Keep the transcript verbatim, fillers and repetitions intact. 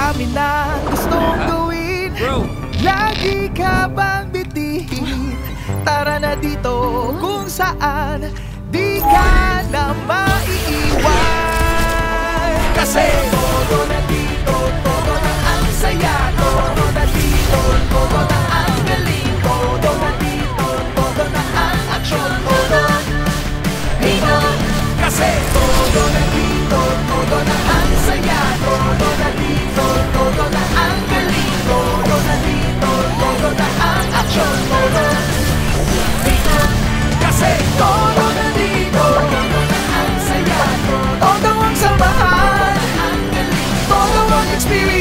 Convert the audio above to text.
dami na gustong gawin. Lagi ka bang bitihin? Tara na dito kung saan di ka na maiiwan. Kasi todo na dito, todo na ang saya. Todo na dito, todo na ang galing. Todo na dito, todo na ang aksyon. Todo dito, kasi todo na dito, todo na ang saya. Todo na dito, todo na ang galing. Todo na dito, todo na ang aksyon. Todo dito, kasi todo na dito, todo na ang saya. Todo ang samahan, todo ang experience.